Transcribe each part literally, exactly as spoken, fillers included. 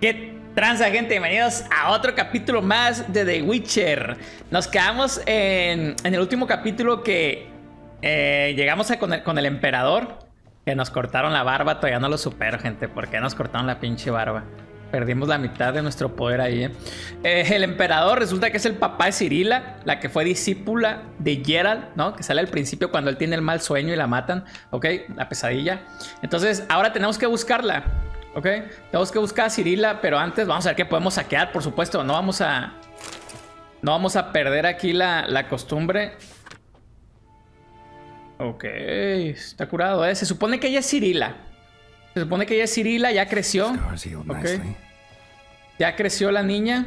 ¿Qué tranza, gente? Bienvenidos a otro capítulo más de The Witcher. Nos quedamos en, en el último capítulo que eh, llegamos a con, el, con el emperador. Que nos cortaron la barba. Todavía no lo supero, gente. ¿Por qué nos cortaron la pinche barba? Perdimos la mitad de nuestro poder ahí, ¿eh? Eh, el emperador resulta que es el papá de Cirila, la que fue discípula de Geralt, ¿no? Que sale al principio cuando él tiene el mal sueño y la matan, ¿ok? La pesadilla. Entonces, ahora tenemos que buscarla, ¿ok? Tenemos que buscar a Cirila, pero antes vamos a ver qué podemos saquear, por supuesto. No vamos a... No vamos a perder aquí la, la costumbre. Ok, está curado, ¿eh? Se supone que ella es Cirila. Se supone que ella es Cirila, ya creció. Okay. Ya creció la niña.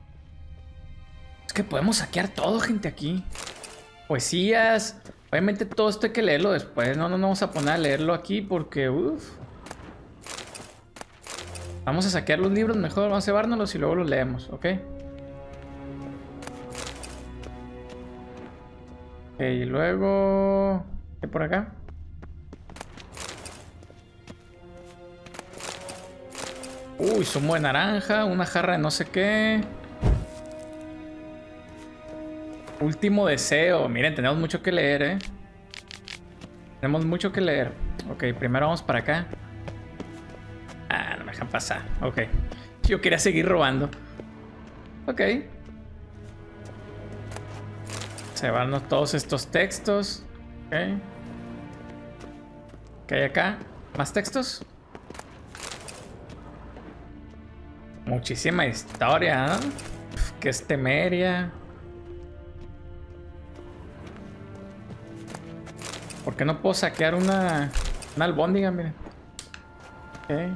Es que podemos saquear todo, gente, aquí. Poesías. Obviamente todo esto hay que leerlo después. No, no, no vamos a poner a leerlo aquí porque... Uf. Vamos a saquear los libros mejor. Vamos a llevárnoslos y luego los leemos, ¿ok? Ok, y luego... ¿Qué por acá? Uy, zumo de naranja, una jarra de no sé qué. Último deseo. Miren, tenemos mucho que leer, ¿eh? Tenemos mucho que leer. Ok, primero vamos para acá. Ah, no me dejan pasar. Ok. Yo quería seguir robando. Ok. Llevarnos todos estos textos. Ok. ¿Qué hay acá? ¿Más textos? Muchísima historia, ¿no? Uf, que es Temeria. ¿Por qué no puedo saquear una, una albóndiga? Miren. Ok.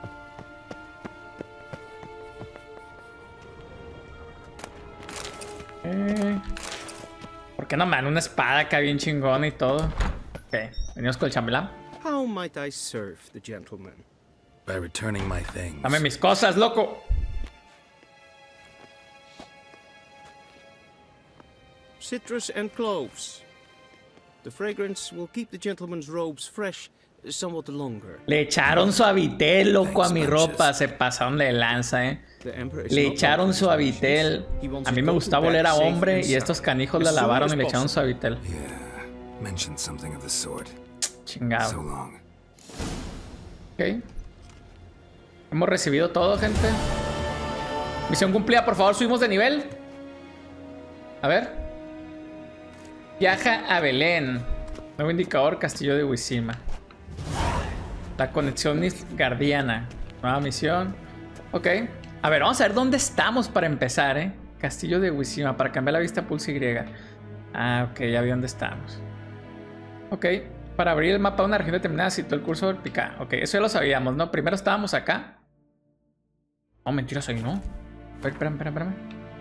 Okay. ¿Por qué no me dan una espada acá bien chingona y todo? Ok, venimos con el chambelán. How might I serve the gentleman? By returning my things. Dame mis cosas, loco. Citrus and cloves. The fragrance will keep the gentleman's robes fresh somewhat longer. Le echaron suavitel, loco, a mi ropa. Se pasaron de lanza, eh. Le echaron suavitel. A mí me gustaba oler a hombre y estos canijos la lavaron y le echaron suavitel. Chingado. Ok. Hemos recibido todo, gente. Misión cumplida, por favor, subimos de nivel. A ver. Viaja a Belén. Nuevo indicador, Castillo de Wissima. La conexión Guardiana. Nueva misión. Ok. A ver, vamos a ver dónde estamos para empezar, ¿eh? Castillo de Wissima. Para cambiar la vista, pulse Y. Ah, ok, ya vi dónde estamos. Ok. Para abrir el mapa de una región determinada, citó el curso del Picá. Ok, eso ya lo sabíamos, ¿no? Primero estábamos acá. No, mentiras, ahí no. A ver, espérame, espérame, espérame.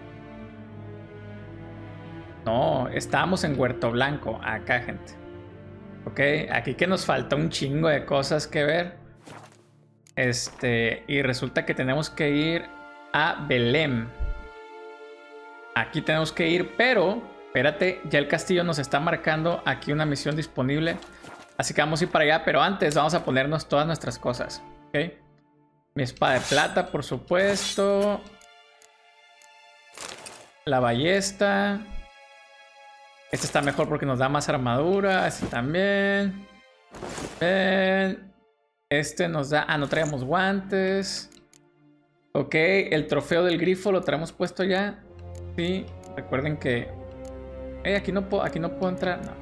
No, estábamos en Huerto Blanco. Acá, gente. Ok, aquí que nos falta un chingo de cosas que ver. Este, y resulta que tenemos que ir a Belém. Aquí tenemos que ir, pero... Espérate, ya el castillo nos está marcando aquí una misión disponible. Así que vamos a ir para allá, pero antes vamos a ponernos todas nuestras cosas. ¿Ok? Mi espada de plata, por supuesto. La ballesta. Este está mejor porque nos da más armadura. Este también. Bien. Este nos da... Ah, no traemos guantes. Ok, el trofeo del grifo lo traemos puesto ya. Sí, recuerden que... Eh, aquí no puedo, aquí no puedo entrar. No.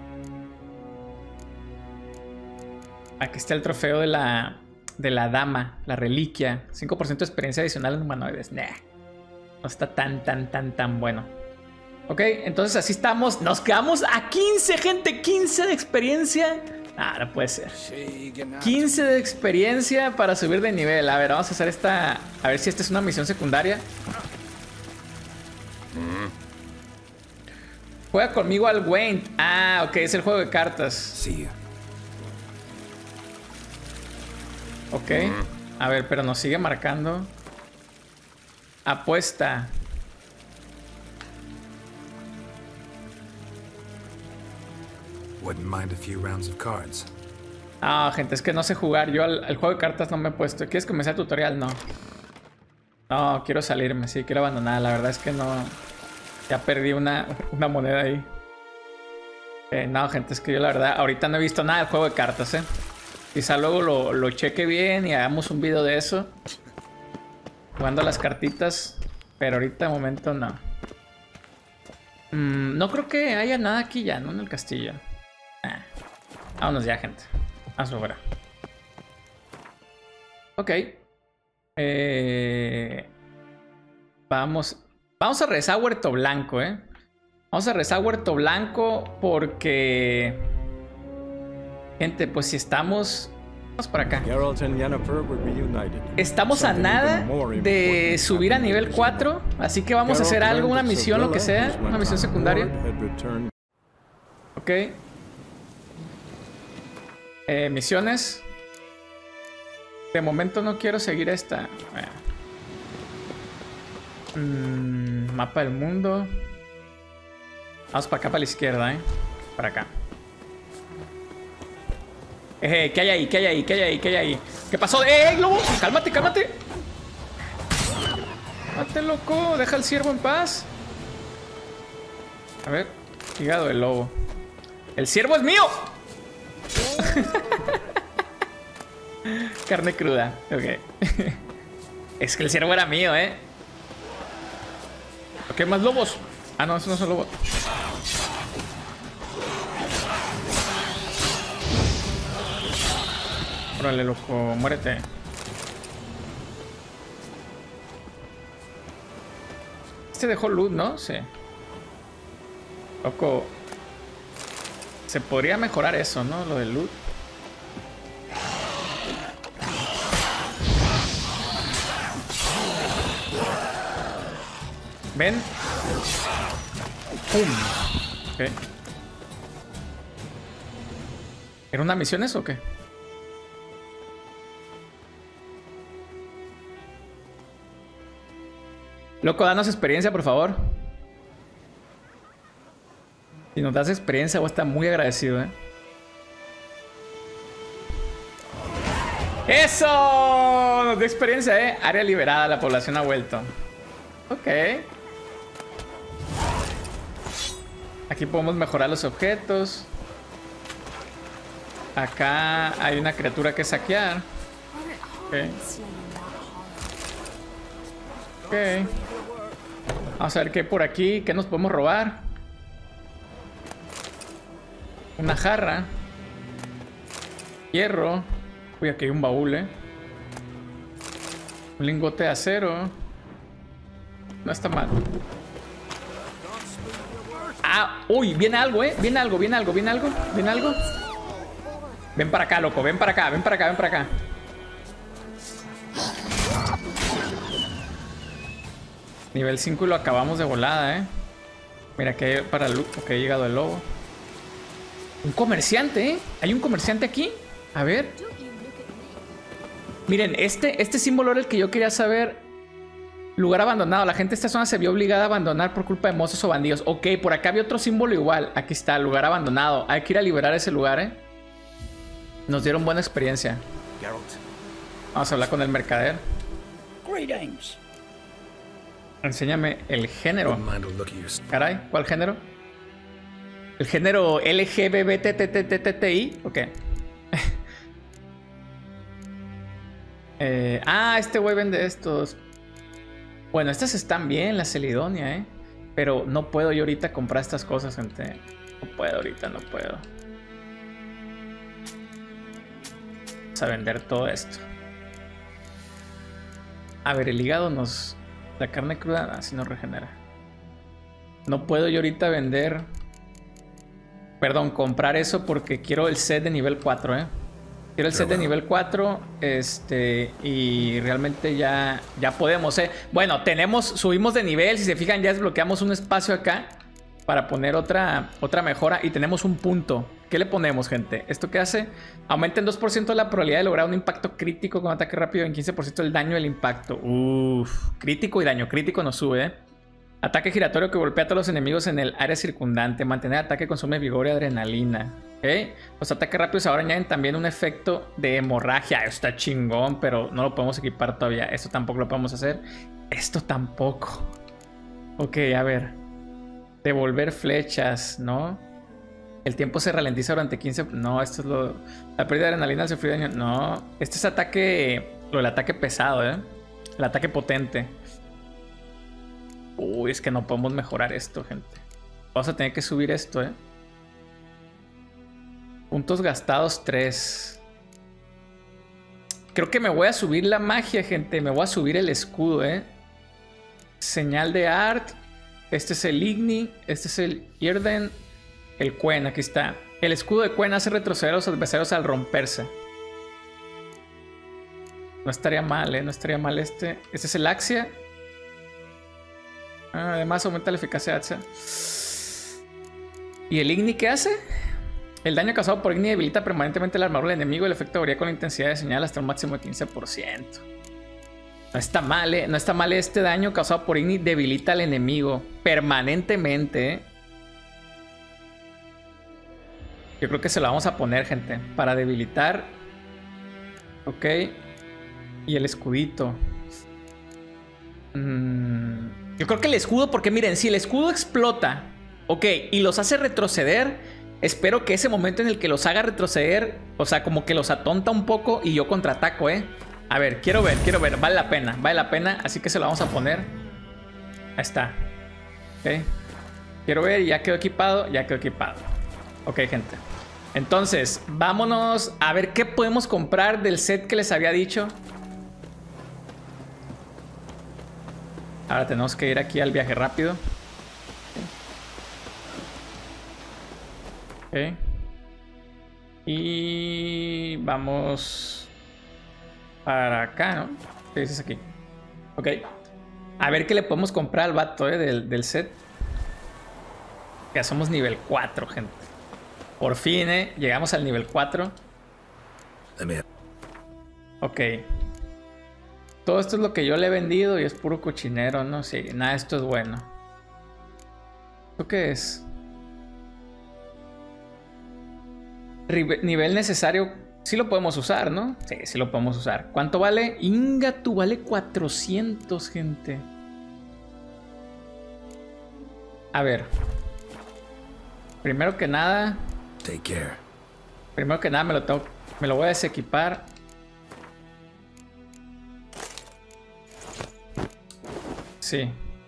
Aquí está el trofeo de la, de la dama, la reliquia. cinco por ciento de experiencia adicional en humanoides. Nah, no está tan, tan, tan, tan bueno. Ok, entonces así estamos. Nos quedamos a quince, gente. quince de experiencia. Ah, no puede ser. quince de experiencia para subir de nivel. A ver, vamos a hacer esta... A ver si esta es una misión secundaria. Juega conmigo al Wayne. Ah, ok, es el juego de cartas. Sí. Ok. A ver, pero nos sigue marcando. Apuesta. Wouldn't mind a few rounds of cards. Ah, gente, es que no sé jugar. Yo al, al juego de cartas no me he puesto. ¿Quieres que me sea tutorial? No. No, quiero salirme, sí, quiero abandonar. La verdad es que no... Ya perdí una, una moneda ahí. Eh, no, gente, es que yo la verdad ahorita no he visto nada del juego de cartas, ¿eh? Quizá luego lo, lo cheque bien y hagamos un video de eso. Jugando las cartitas. Pero ahorita de momento no. Mm, no creo que haya nada aquí ya, ¿no? En el castillo. Ah. Vámonos ya, gente. Hazlo fuera. Ok. Eh... Vamos... Vamos a rezar a Huerto Blanco, ¿eh? Vamos a rezar a Huerto Blanco porque... Gente, pues si estamos... Vamos por acá. Estamos a nada de subir a nivel cuatro. Así que vamos a hacer algo, una misión, lo que sea. Una misión secundaria. Ok. Eh, misiones. De momento no quiero seguir esta. Mm, mapa del mundo. Vamos para acá, para la izquierda, ¿eh? Para acá. Eh, ¿qué hay ahí? ¿Qué hay ahí? ¿Qué hay ahí? ¿Qué hay ahí? ¿Qué pasó? ¡Eh, lobo! ¡Cálmate, cálmate! ¡Cálmate, loco! Deja al ciervo en paz. A ver. Hígado del lobo. ¡El ciervo es mío! Carne cruda. Ok. Es que el ciervo era mío, ¿eh? Ok, más lobos. Ah, no, esos no son lobos. Órale, loco, muérete. Este dejó loot, ¿no? Sí. Loco. Se podría mejorar eso, ¿no? Lo del loot. ¿Ven? ¡Pum! Ok. ¿Era una misión eso o qué? Loco, danos experiencia, por favor. Si nos das experiencia, voy a estar muy agradecido, ¿eh? ¡Eso! Nos dio experiencia, ¿eh? Área liberada, la población ha vuelto. Ok. Aquí podemos mejorar los objetos. Acá hay una criatura que saquear. Ok. Ok. Vamos a ver qué hay por aquí. ¿Qué nos podemos robar? Una jarra. Hierro. Uy, aquí hay un baúl, ¿eh? Un lingote de acero. No está mal. Ah, uy, viene algo, ¿eh? Viene algo, viene algo, viene algo, viene algo. Ven para acá, loco. Ven para acá, ven para acá, ven para acá. Nivel cinco y lo acabamos de volada, ¿eh? Mira que hay para el loot, porque ha llegado el lobo. Un comerciante, ¿eh? Hay un comerciante aquí. A ver. Miren, este, este símbolo era el que yo quería saber. Lugar abandonado. La gente de esta zona se vio obligada a abandonar por culpa de mozos o bandidos. Ok, por acá había otro símbolo igual. Aquí está, lugar abandonado. Hay que ir a liberar ese lugar, ¿eh? Nos dieron buena experiencia. Vamos a hablar con el mercader. Greetings. Enséñame el género. Caray, ¿cuál género? ¿El género L G B T T T T T I? Ok. eh, ah, este güey vende estos. Bueno, estas están bien, la Celidonia, ¿eh? Pero no puedo yo ahorita comprar estas cosas, gente. No puedo ahorita, no puedo. Vamos a vender todo esto. A ver, el hígado nos... La carne cruda así nos regenera. No puedo yo ahorita vender... Perdón, comprar eso porque quiero el set de nivel cuatro, ¿eh? Quiero el set de nivel cuatro, este, y realmente ya, ya podemos, ¿eh? Bueno, tenemos, subimos de nivel, si se fijan ya desbloqueamos un espacio acá para poner otra, otra mejora y tenemos un punto. ¿Qué le ponemos, gente? ¿Esto qué hace? Aumenta en dos por ciento la probabilidad de lograr un impacto crítico con ataque rápido, en quince por ciento el daño del impacto. Uff, crítico y daño crítico nos sube, ¿eh? Ataque giratorio que golpea a todos los enemigos en el área circundante. Mantener ataque consume vigor y adrenalina. Ok. Los ataques rápidos ahora añaden también un efecto de hemorragia. Esto está chingón, pero no lo podemos equipar todavía. Esto tampoco lo podemos hacer. Esto tampoco. Ok, a ver. Devolver flechas, ¿no? El tiempo se ralentiza durante quince... No, esto es lo... La pérdida de adrenalina al sufrir daño... No. Este es ataque... Lo del ataque pesado, ¿eh? El ataque potente. Uy, es que no podemos mejorar esto, gente. Vamos a tener que subir esto, ¿eh? Puntos gastados tres. Creo que me voy a subir la magia, gente. Me voy a subir el escudo, ¿eh? Señal de Art. Este es el Igni. Este es el Irden. El Quen, aquí está. El escudo de Quen hace retroceder a los adversarios al romperse. No estaría mal, ¿eh? No estaría mal este. Este es el Axia. Ah, además aumenta la eficacia de Axia. ¿Y el Igni qué hace? El daño causado por Igni debilita permanentemente la armadura del enemigo. El efecto varía con la intensidad de señal hasta un máximo de quince por ciento. No está mal, ¿eh? No está mal. Este daño causado por Igni debilita al enemigo permanentemente, ¿eh? Yo creo que se lo vamos a poner, gente, para debilitar. Ok. Y el escudito. Mm, yo creo que el escudo, porque miren, si el escudo explota, ok, y los hace retroceder, espero que ese momento en el que los haga retroceder, o sea, como que los atonta un poco y yo contraataco, ¿eh? A ver, quiero ver, quiero ver. Vale la pena, vale la pena, así que se lo vamos a poner. Ahí está. Ok. Quiero ver, ya quedó equipado, ya quedó equipado. Ok, gente. Entonces, vámonos a ver qué podemos comprar del set que les había dicho. Ahora tenemos que ir aquí al viaje rápido. Ok. Y vamos para acá, ¿no? ¿Qué dices aquí? Ok. A ver qué le podemos comprar al vato, ¿eh? Del, del set. Ya somos nivel cuatro, gente. Por fin, ¿eh? Llegamos al nivel cuatro. Ok. Todo esto es lo que yo le he vendido y es puro cochinero, ¿no? Sí, nada, esto es bueno. ¿Esto qué es? Rive- nivel necesario. Sí lo podemos usar, ¿no? Sí, sí lo podemos usar. ¿Cuánto vale? Ingatu vale cuatrocientos, gente. A ver. Primero que nada... Take care. Primero que nada me lo tengo, me lo voy a desequipar. Sí.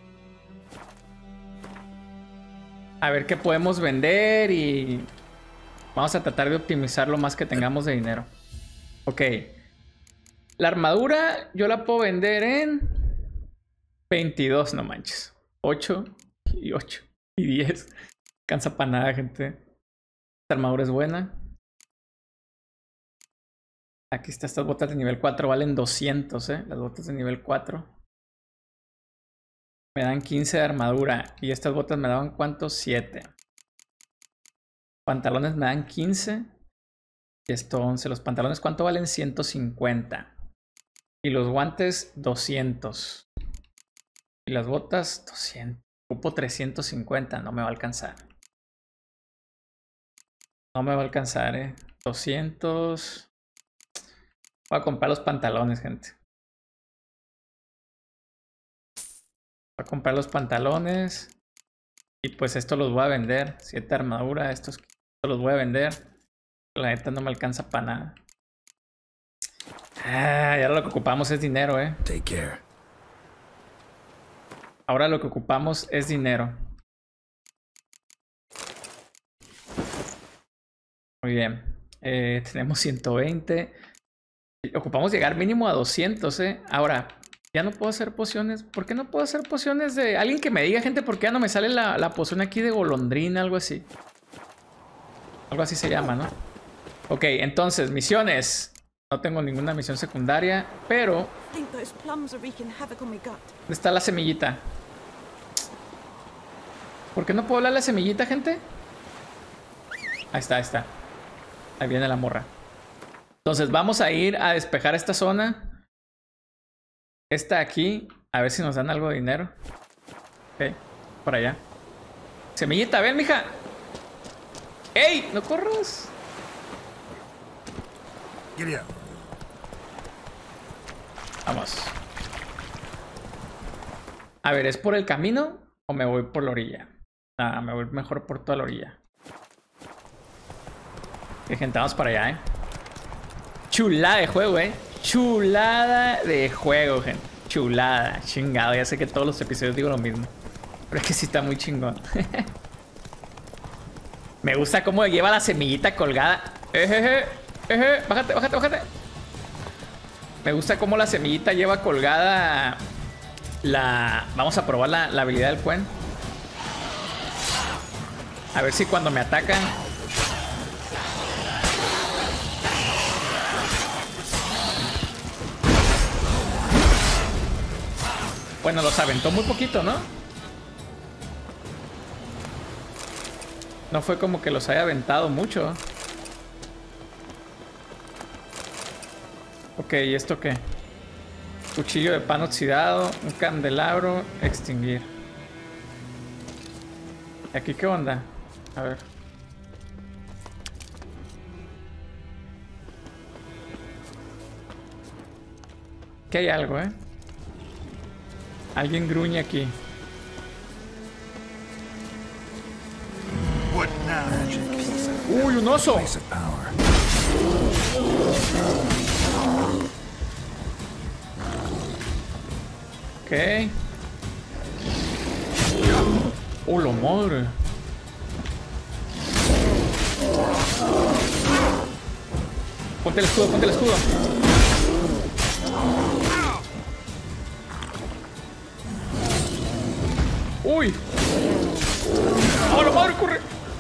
A ver qué podemos vender y vamos a tratar de optimizar lo más que tengamos de dinero. Ok. La armadura yo la puedo vender en veintidós, no manches. ocho y ocho y diez. Cansa para nada, gente. Esta armadura es buena. Aquí está, estas botas de nivel cuatro valen doscientos, ¿eh? Las botas de nivel cuatro. Me dan quince de armadura. Y estas botas me daban, ¿cuántos? siete. Pantalones me dan quince. Y esto once. Los pantalones, ¿cuánto valen? ciento cincuenta. Y los guantes, doscientos. Y las botas, doscientos. Ocupo trescientos cincuenta. No me va a alcanzar. No me va a alcanzar, eh. doscientos. Voy a comprar los pantalones, gente. Voy a comprar los pantalones. Y pues esto los voy a vender. siete armadura. Estos, estos los voy a vender. La neta no me alcanza para nada. Ah, y ahora lo que ocupamos es dinero, eh. Take care. Ahora lo que ocupamos es dinero. Muy bien. Eh, tenemos ciento veinte. Ocupamos llegar mínimo a doscientos, ¿eh? Ahora, ya no puedo hacer pociones. ¿Por qué no puedo hacer pociones de...? Alguien que me diga, gente, ¿por qué ya no me sale la, la poción aquí de golondrina? Algo así. Algo así se llama, ¿no? Ok, entonces, misiones. No tengo ninguna misión secundaria, pero... ¿Dónde está la semillita? ¿Por qué no puedo hablar la semillita, gente? Ahí está, ahí está. Ahí viene la morra. Entonces vamos a ir a despejar esta zona. Esta aquí. A ver si nos dan algo de dinero. Ok, por allá. Semillita, ven, mija. ¡Ey! ¡No corras! Giddy up. Vamos. A ver, ¿es por el camino o me voy por la orilla? Ah, me voy mejor por toda la orilla. Que gente, vamos para allá, ¿eh? Chulada de juego, ¿eh? Chulada de juego, gente. Chulada. Chingado. Ya sé que todos los episodios digo lo mismo. Pero es que sí está muy chingón. Me gusta cómo lleva la semillita colgada. Ejeje, eje. Bájate, bájate, bájate. Me gusta cómo la semillita lleva colgada la... Vamos a probar la, la habilidad del Quen. A ver si cuando me atacan... Bueno, los aventó muy poquito, ¿no? No fue como que los haya aventado mucho. Ok, ¿y esto qué? Cuchillo de pan oxidado, un candelabro, extinguir. ¿Y aquí qué onda? A ver. Que hay algo, ¿eh? Alguien gruñe aquí. What now? ¡Uy, un oso! Place of power. Ok. ¡Oh, la madre! Ponte el escudo, ponte el escudo. ¡Uy! ¡Oh, la madre, corre!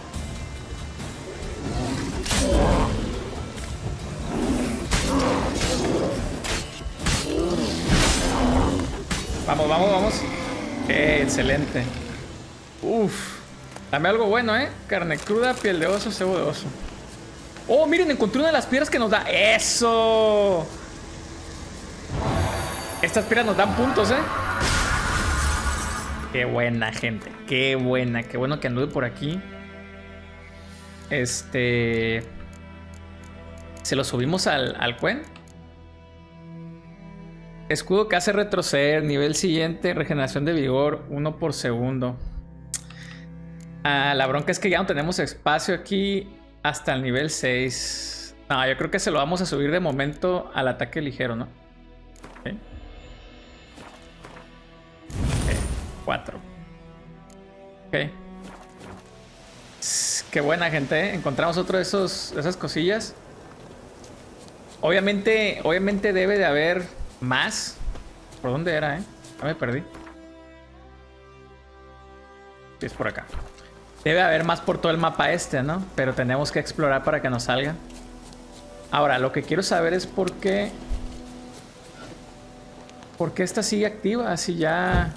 Vamos, vamos, vamos. Eh, excelente. Uf. Dame algo bueno, ¿eh? Carne cruda, piel de oso, cebo de oso. Oh, miren, encontré una de las piedras que nos da. ¡Eso! Estas piedras nos dan puntos, ¿eh? Qué buena, gente. Qué buena. Qué bueno que anduve por aquí. Este... Se lo subimos al, al Quen. Escudo que hace retroceder. Nivel siguiente. Regeneración de vigor. Uno por segundo. Ah, la bronca es que ya no tenemos espacio aquí hasta el nivel seis. No, yo creo que se lo vamos a subir de momento al ataque ligero, ¿no? Okay. cuatro. Ok. Qué buena, gente, ¿eh? Encontramos otro de esos, esas cosillas. Obviamente, obviamente debe de haber más. ¿Por dónde era, eh? Ya me perdí. Sí, es por acá. Debe haber más por todo el mapa este, ¿no? Pero tenemos que explorar para que nos salga. Ahora, lo que quiero saber es por qué... ¿Por qué esta sigue activa? Así ya...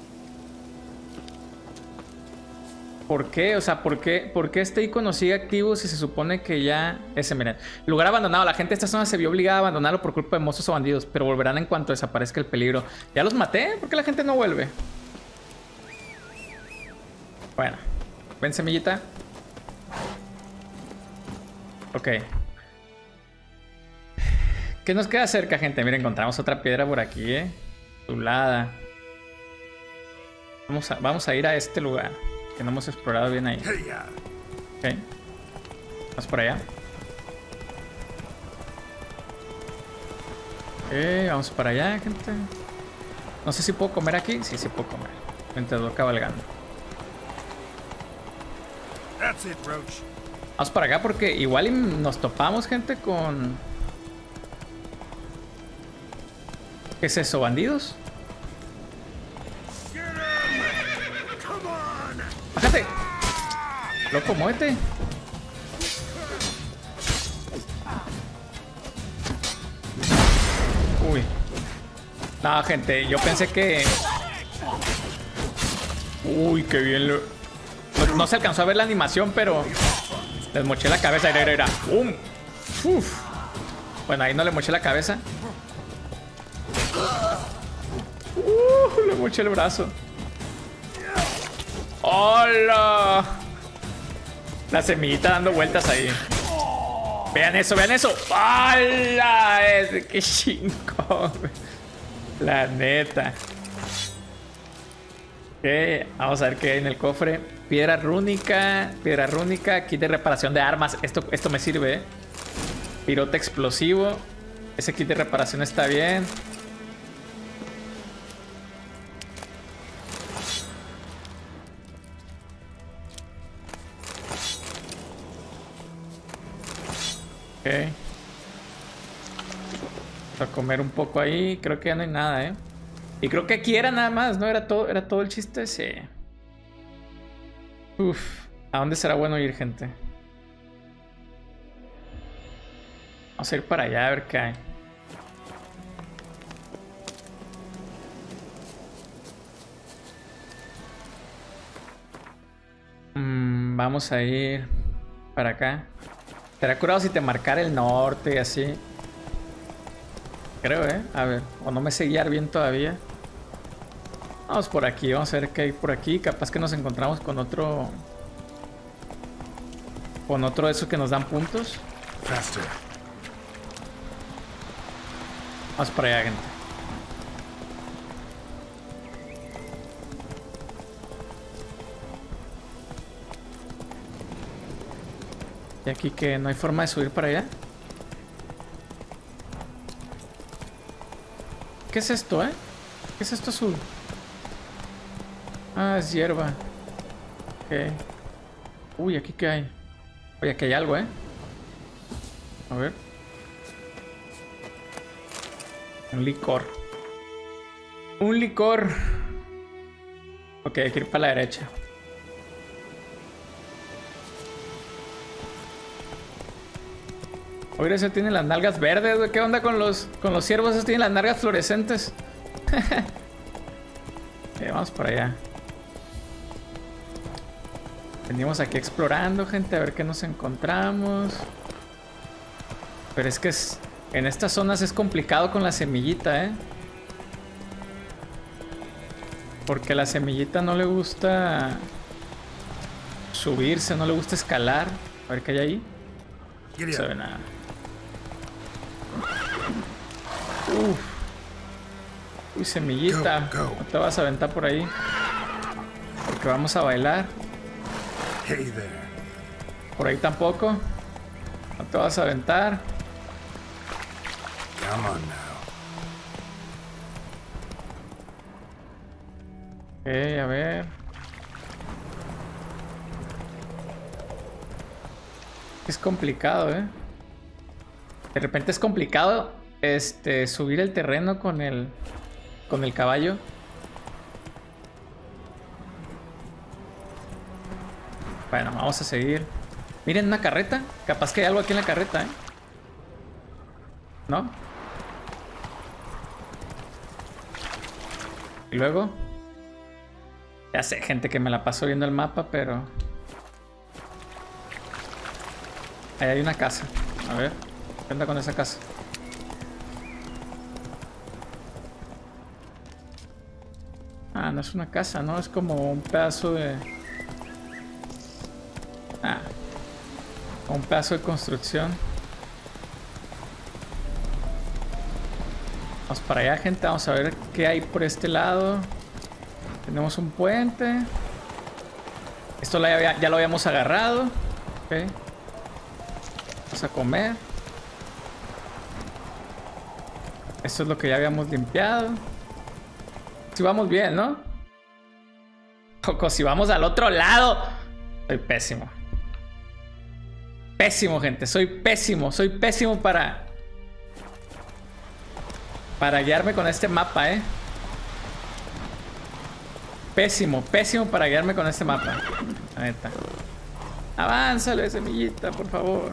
¿Por qué? O sea, ¿por qué, ¿por qué este icono sigue activo si se supone que ya... Ese, miren. Lugar abandonado. La gente de esta zona se vio obligada a abandonarlo por culpa de monstruos o bandidos, pero volverán en cuanto desaparezca el peligro. ¿Ya los maté? ¿Por qué la gente no vuelve? Bueno. Ven, semillita. Ok. ¿Qué nos queda cerca, gente? Miren, encontramos otra piedra por aquí, ¿eh? Chulada. Vamos a, vamos a ir a este lugar. Que no hemos explorado bien ahí. Ok. Vamos por allá. Ok, vamos para allá, gente. No sé si puedo comer aquí. Sí, sí puedo comer. Mientras voy cabalgando. That's it, Roach. Vamos para acá porque igual nos topamos, gente, con... ¿Qué es eso? ¿Bandidos? ¡Bájate! ¡Loco, muévete! Uy. No, gente, yo pensé que... Uy, qué bien lo... No, no se alcanzó a ver la animación, pero... Les moché la cabeza. Era, era, era. ¡Um! ¡Uf! Bueno, ahí no le moché la cabeza. ¡Uh! Le moché el brazo. ¡Hola! La semillita dando vueltas ahí. Vean eso, vean eso. ¡Hala! ¡Qué chingón! La neta. Ok, vamos a ver qué hay en el cofre. Piedra rúnica. Piedra rúnica. Kit de reparación de armas. Esto, esto me sirve, ¿eh? Pirote explosivo. Ese kit de reparación está bien. Ok. Para comer un poco ahí. Creo que ya no hay nada, ¿eh? Y creo que aquí era nada más, ¿no? Era todo, era todo el chiste ese. Uf. ¿A dónde será bueno ir, gente? Vamos a ir para allá a ver qué hay. Mm, vamos a ir para acá. Será curado si te marcara el norte y así. Creo, ¿eh? A ver, o no me sé guiar bien todavía. Vamos por aquí, vamos a ver qué hay por aquí. Capaz que nos encontramos con otro... Con otro de esos que nos dan puntos. Faster. Vamos para allá, gente. Y aquí que no hay forma de subir para allá. ¿Qué es esto, eh? ¿Qué es esto azul? Ah, es hierba. Ok. Uy, ¿aquí qué hay? Oye, aquí hay algo, eh. A ver. Un licor. Un licor. Ok, hay que ir para la derecha. Oye, ese tiene las nalgas verdes, güey. ¿Qué onda con los, con los ciervos? Esos tienen las nalgas fluorescentes. Okay, vamos para allá. Venimos aquí explorando, gente, a ver qué nos encontramos. Pero es que es, en estas zonas es complicado con la semillita, ¿eh? Porque a la semillita no le gusta subirse, no le gusta escalar. A ver qué hay ahí. No se ve nada. Uf. Uy, semillita. Go, go. No te vas a aventar por ahí. Porque vamos a bailar. Hey there. Por ahí tampoco. No te vas a aventar. Come on now. Ok, a ver. Es complicado, ¿eh? De repente es complicado este, subir el terreno con el, con el caballo. Bueno, vamos a seguir. Miren, una carreta. Capaz que hay algo aquí en la carreta, ¿eh? ¿No? Y luego... Ya sé, gente, que me la paso viendo el mapa, pero... Ahí hay una casa. A ver, ¿qué onda con esa casa? Ah, no es una casa, ¿no? Es como un pedazo de... Ah, un pedazo de construcción. Vamos para allá, gente. Vamos a ver qué hay por este lado. Tenemos un puente. Esto ya, ya lo habíamos agarrado. Ok. Vamos a comer. Esto es lo que ya habíamos limpiado. Si vamos bien, ¿no? Poco, si vamos al otro lado. Soy pésimo. Pésimo, gente. Soy pésimo. Soy pésimo para... Para guiarme con este mapa, ¿eh? Pésimo, pésimo para guiarme con este mapa. La neta. Avánzale, semillita, por favor.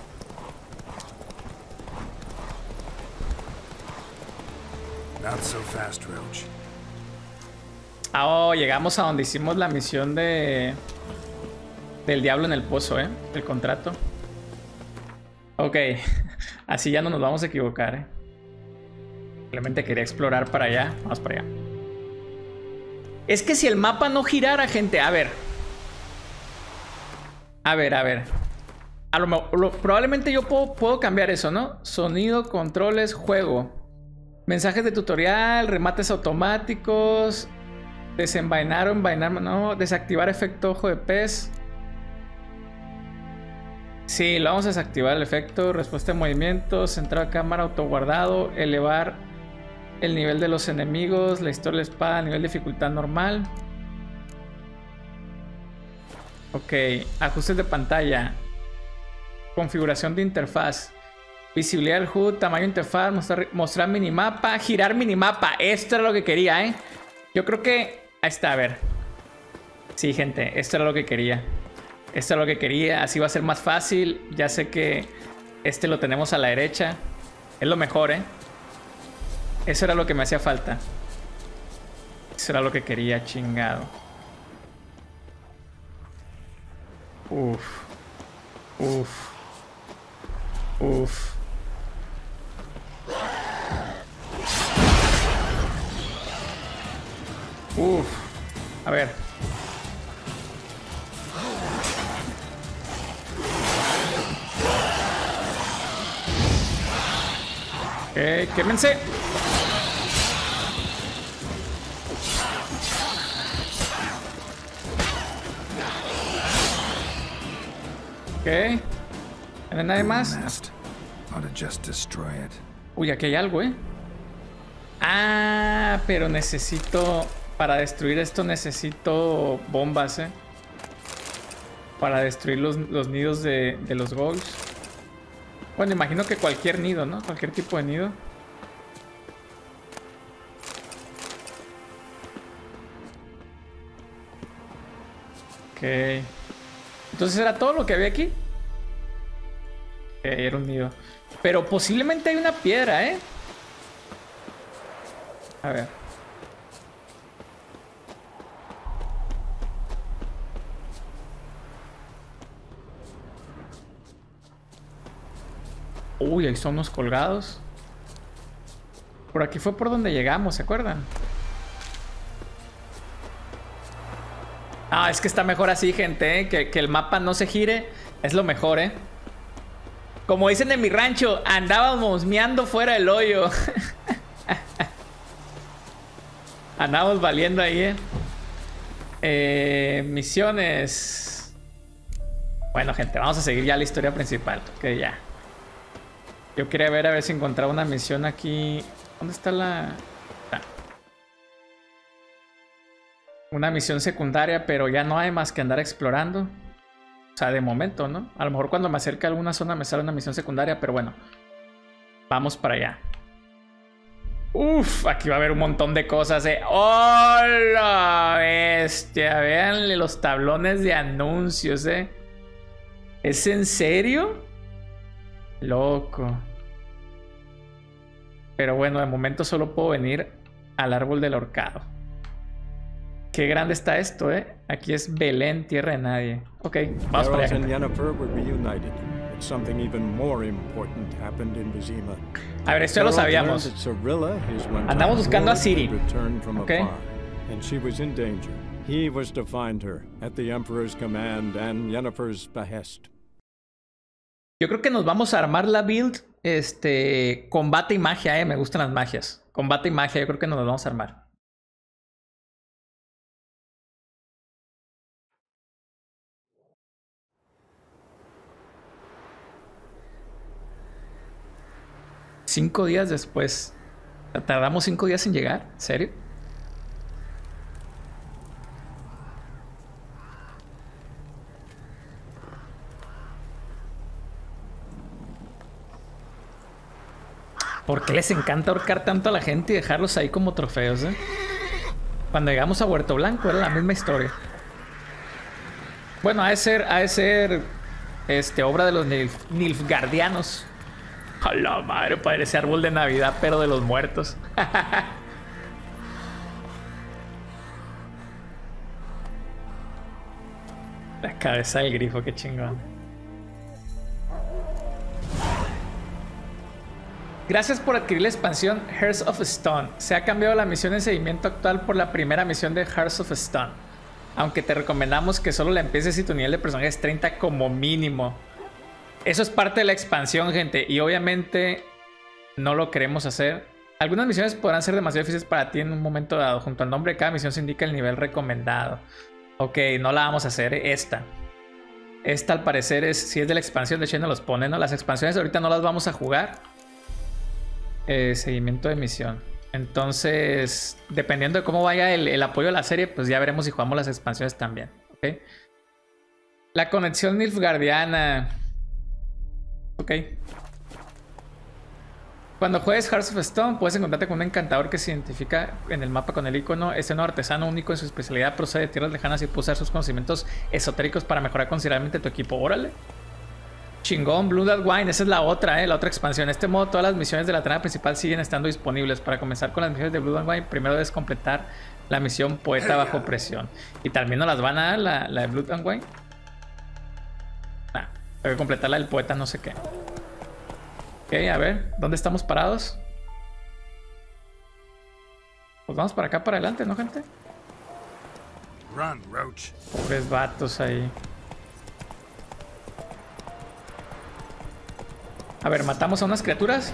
Not so fast, Roach. Ah, oh, llegamos a donde hicimos la misión de... Del diablo en el pozo, ¿eh? El contrato. Ok. Así ya no nos vamos a equivocar, ¿eh? Simplemente quería explorar para allá. Vamos para allá. Es que si el mapa no girara, gente... A ver. A ver, a ver. A lo, lo, probablemente yo puedo, puedo cambiar eso, ¿no? Sonido, controles, juego. Mensajes de tutorial, remates automáticos. Desenvainar o envainar, no. Desactivar efecto ojo de pez. Sí, lo vamos a desactivar el efecto. Respuesta de movimiento, centrar cámara, autoguardado. Elevar el nivel de los enemigos. La historia de la espada, nivel de dificultad normal. Ok, ajustes de pantalla. Configuración de interfaz. Visibilidad del H U D, tamaño de interfaz, mostrar, mostrar minimapa, girar minimapa. Esto era lo que quería, ¿eh? Yo creo que... Ahí está, a ver. Sí, gente, esto era lo que quería. Esto era lo que quería, así va a ser más fácil. Ya sé que este lo tenemos a la derecha. Es lo mejor, ¿eh? Eso era lo que me hacía falta. Eso era lo que quería, chingado. Uf. Uf. Uf. Uf. A ver. Ok, quémense. Ok. ¿No hay nadie más? Uy, aquí hay algo, ¿eh? Ah, pero necesito... Para destruir esto necesito bombas, ¿eh? Para destruir los, los nidos de, de los ghouls. Bueno, imagino que cualquier nido, ¿no? Cualquier tipo de nido. Ok. Entonces era todo lo que había aquí. Ok, era un nido. Pero posiblemente hay una piedra, ¿eh? A ver. Uy, ahí son unos colgados. Por aquí fue por donde llegamos, ¿se acuerdan? Ah, es que está mejor así, gente, ¿eh? que, que el mapa no se gire. Es lo mejor, ¿eh? Como dicen en mi rancho, andábamos meando fuera del hoyo. Andábamos valiendo ahí, ¿eh? Eh, misiones. Bueno, gente, vamos a seguir ya la historia principal. Que ya. Yo quería ver a ver si encontraba una misión aquí. ¿Dónde está la...? Ah. Una misión secundaria, pero ya no hay más que andar explorando. O sea, de momento, ¿no? A lo mejor cuando me acerque a alguna zona me sale una misión secundaria, pero bueno. Vamos para allá. Uf, aquí va a haber un montón de cosas, eh. ¡Hola, bestia! Véanle los tablones de anuncios, eh. ¿Es en serio? Loco. Pero bueno, de momento solo puedo venir al árbol del ahorcado. Qué grande está esto, eh. Aquí es Belén, tierra de nadie. Ok, vamos para allá. A ver, esto ya lo sabíamos. Andamos buscando a Ciri. Ok. And she was in danger. He was to find her at the Emperor's command and Yennefer's behest. Yo creo que nos vamos a armar la build. Este. Combate y magia, eh. Me gustan las magias. Combate y magia, yo creo que nos las vamos a armar. Cinco días después. ¿Tardamos cinco días en llegar? ¿En serio? ¿Por qué les encanta ahorcar tanto a la gente y dejarlos ahí como trofeos, eh? Cuando llegamos a Huerto Blanco era la misma historia. Bueno, ha de ser, ha de ser este, obra de los Nilf, Nilfgaardianos. A la madre, parece árbol de Navidad, pero de los muertos. La cabeza del grifo, qué chingón. Gracias por adquirir la expansión Hearts of Stone. Se ha cambiado la misión de seguimiento actual por la primera misión de Hearts of Stone. Aunque te recomendamos que solo la empieces si tu nivel de personaje es treinta como mínimo. Eso es parte de la expansión, gente. Y obviamente no lo queremos hacer. Algunas misiones podrán ser demasiado difíciles para ti en un momento dado. Junto al nombre de cada misión se indica el nivel recomendado. Ok, no la vamos a hacer. Esta. Esta al parecer es, si es de la expansión, de hecho nos los pone, ¿no? Las expansiones ahorita no las vamos a jugar. Eh, seguimiento de misión. Entonces, dependiendo de cómo vaya el, el apoyo a la serie, pues ya veremos si jugamos las expansiones también. ¿Okay? La conexión Nilfgaardiana. Ok. Cuando juegues Hearts of Stone, puedes encontrarte con un encantador que se identifica en el mapa con el icono. Este nuevo artesano único en su especialidad procede de tierras lejanas y puede usar sus conocimientos esotéricos para mejorar considerablemente tu equipo. Órale. Chingón, Blood Wine, esa es la otra, eh, la otra expansión. En este modo, todas las misiones de la trama principal siguen estando disponibles. Para comenzar con las misiones de Blood Wine, primero debes completar la misión Poeta bajo presión. Y también nos las van a dar la, la de Blood and Wine. Ah, hay que completar la del Poeta, no sé qué. Ok, a ver, ¿dónde estamos parados? Pues vamos para acá, para adelante, ¿no, gente? Run, Roach. Pobres vatos ahí. A ver, matamos a unas criaturas.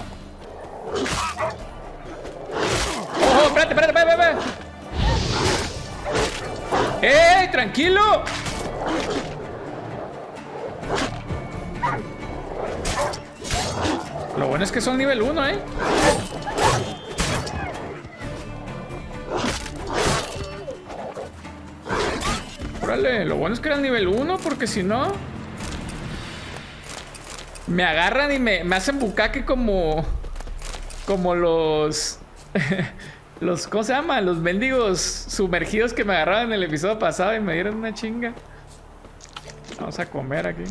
¡Oh, espérate, espérate, espérate! espérate. ¡Ey, tranquilo! Lo bueno es que son nivel uno, ¿eh? Órale, lo bueno es que eran nivel uno, porque si no... Me agarran y me, me hacen bucaque como... Como los... los... ¿Cómo se llama? Los mendigos sumergidos que me agarraron en el episodio pasado y me dieron una chinga. Vamos a comer aquí.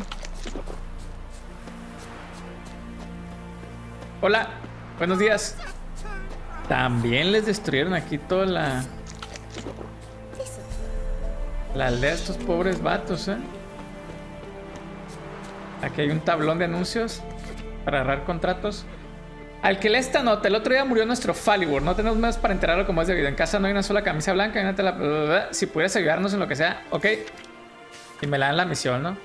Hola, buenos días. También les destruyeron aquí toda la... La aldea de estos pobres vatos, ¿eh? Aquí hay un tablón de anuncios para agarrar contratos. Al que lee esta nota, el otro día murió nuestro Falibur. No tenemos más para enterarlo como es debido. En casa no hay una sola camisa blanca. No te la... Si pudieras ayudarnos en lo que sea, ok. Y me la dan la misión, ¿no?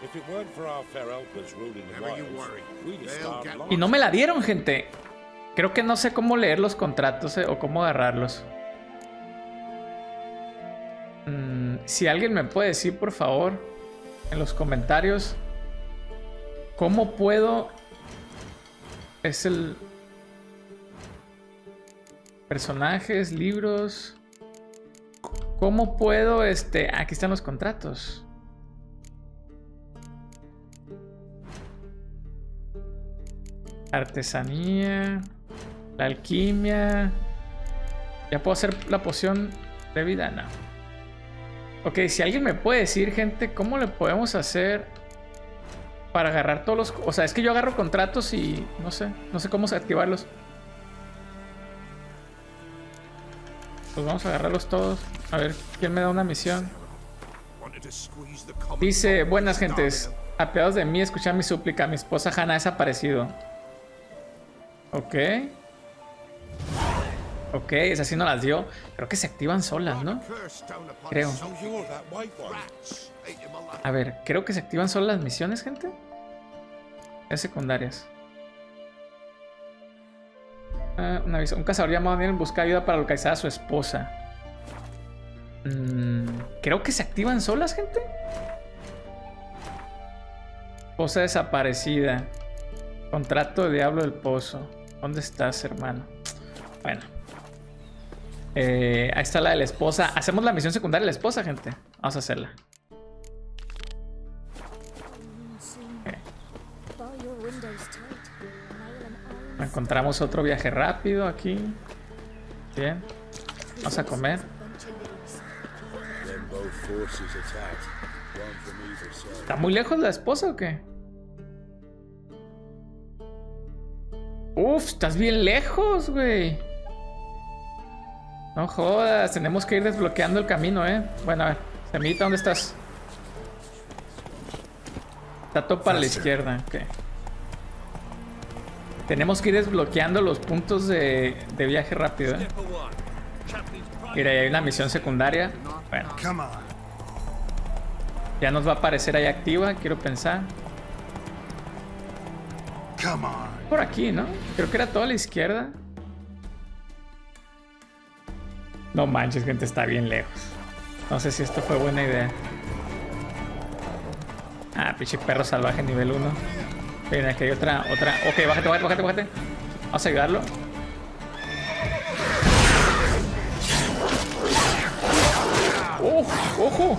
Y no me la dieron, gente. Creo que no sé cómo leer los contratos, eh, o cómo agarrarlos. Mm, si alguien me puede decir, por favor, en los comentarios, ¿cómo puedo? Es el... Personajes, libros. ¿Cómo puedo, este... Aquí están los contratos. Artesanía. La alquimia. ¿Ya puedo hacer la poción de vida? No. Ok, si alguien me puede decir, gente, ¿cómo le podemos hacer para agarrar todos los... O sea, es que yo agarro contratos y no sé, no sé cómo activarlos. Pues vamos a agarrarlos todos. A ver, ¿quién me da una misión? Dice, buenas gentes, apiadados de mí, escuchad mi súplica. Mi esposa Hannah ha desaparecido. Ok. Ok, esas sí no las dio. Creo que se activan solas, ¿no? Creo. A ver, creo que se activan solas las misiones, gente. Es secundarias. Uh, un aviso. Un cazador llamado Daniel busca ayuda para localizar a su esposa. Mm, creo que se activan solas, gente. Esposa desaparecida. Contrato de Diablo del Pozo. ¿Dónde estás, hermano? Bueno. Eh, ahí está la de la esposa. Hacemos la misión secundaria de la esposa, gente. Vamos a hacerla. Okay. Encontramos otro viaje rápido aquí. Bien. Vamos a comer. ¿Está muy lejos la esposa o qué? Uf, estás bien lejos, güey. No jodas, tenemos que ir desbloqueando el camino, eh. Bueno, a ver, Semita, ¿dónde estás? Está todo para la izquierda, ok. Tenemos que ir desbloqueando los puntos de, de viaje rápido, eh. Mira, ahí hay una misión secundaria. Bueno, Come on. ya nos va a aparecer ahí activa, quiero pensar. Come on. Por aquí, ¿no? Creo que era toda la izquierda. No manches, gente, está bien lejos. No sé si esto fue buena idea. Ah, pinche perro salvaje nivel uno. Miren, aquí hay otra, otra. Ok, bájate, bájate, bájate, bájate. Vamos a ayudarlo. ¡Uf! ¡Ojo!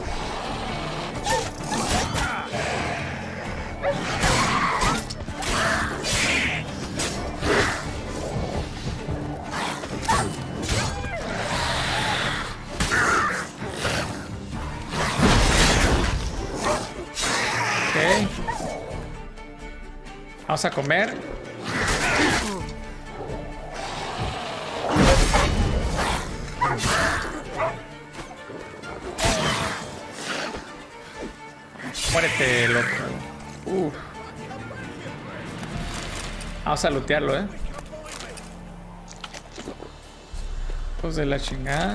Ok. Vamos a comer. Muérete, loco. Uf. Vamos a lootearlo, eh. Hijos de la chingada.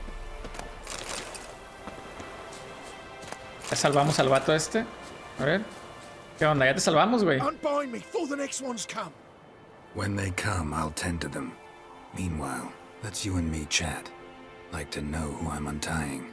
Ya salvamos al vato este. A ver. ¿Qué onda? Ya te salvamos, güey. Unbind me before the next ones come. When they come, I'll tend to them. Meanwhile, let's you and me chat. Like to know who I'm untying.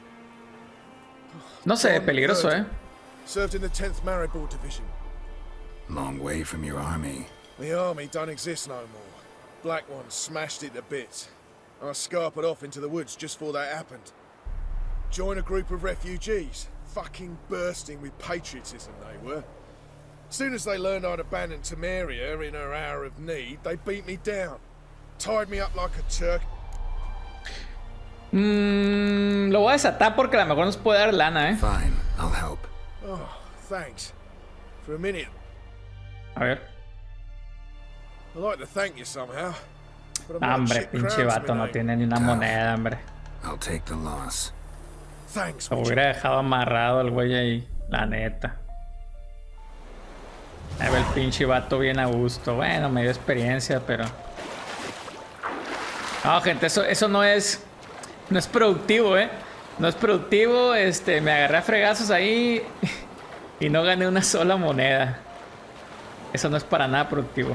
No sé, peligroso, eh. Served in the tenth Maribor Division. Long way from your army. The army don't exist no more. Black Ones smashed it to bits. I scarpered off into the woods just before that happened. Joined a group of refugees. Fucking bursting with patriotism they were. Soon as they learned I'd abandoned Temeria in her hour of need, they beat me down. Tied me up like a Turk. Mmm. Lo voy a desatar porque a lo mejor nos puede dar lana, eh. Fine, I'll help. Oh, thanks. For a minute, A ver. I'd like to thank you somehow. But I'm Ah, not hombre, shit pinche crowds, vato me no name. tiene ni una Tough. moneda, hombre. I'll take the loss. Thanks, Lo Witcher. hubiera dejado amarrado al güey ahí, la neta. Ahí va el pinche vato bien a gusto. Bueno, me dio experiencia, pero... No, gente, eso, eso no es... No es productivo, ¿eh? No es productivo, este... Me agarré a fregazos ahí y no gané una sola moneda. Eso no es para nada productivo.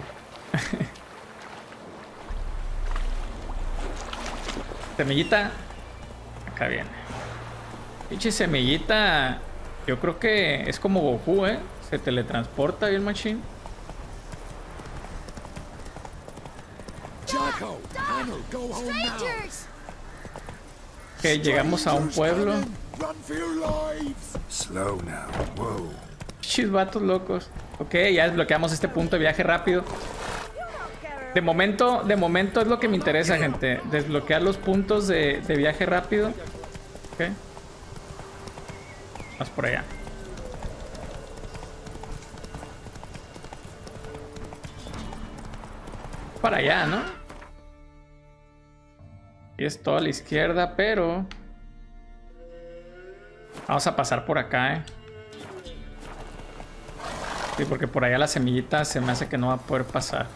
Semillita. Acá viene. Pinche semillita. Yo creo que es como Goku, ¿eh? Se teletransporta bien machín. Jacko, Anno, go home now. Ok, llegamos a un pueblo. Run for your lives. Slow now. Whoa. Pinches vatos locos. Ok, ya desbloqueamos este punto de viaje rápido. De momento, de momento es lo que me interesa, gente. Desbloquear los puntos de, de viaje rápido. Ok. Vamos por allá. Para allá, ¿no? Y es todo a la izquierda, pero... Vamos a pasar por acá, ¿eh? Sí, porque por allá la semillita se me hace que no va a poder pasar.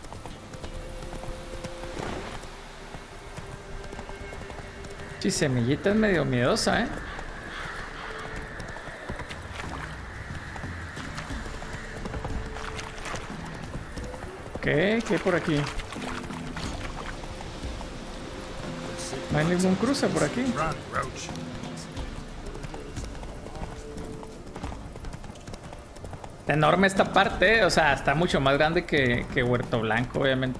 Sí, semillita es medio miedosa, ¿eh? Ok, ¿qué hay por aquí? No hay ningún cruce por aquí. Run, Roach. Está enorme esta parte, ¿eh? O sea, está mucho más grande que, que Huerto Blanco, obviamente.